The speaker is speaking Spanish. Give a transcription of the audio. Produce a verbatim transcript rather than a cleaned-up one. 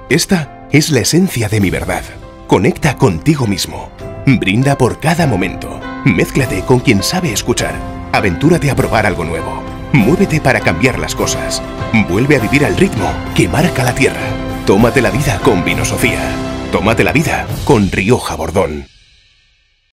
Esta es la esencia de mi verdad. Conecta contigo mismo. Brinda por cada momento. Mézclate con quien sabe escuchar. Aventúrate a probar algo nuevo. Muévete para cambiar las cosas. Vuelve a vivir al ritmo que marca la tierra. Tómate la vida con Vinosofía. Tómate la vida con Rioja Bordón.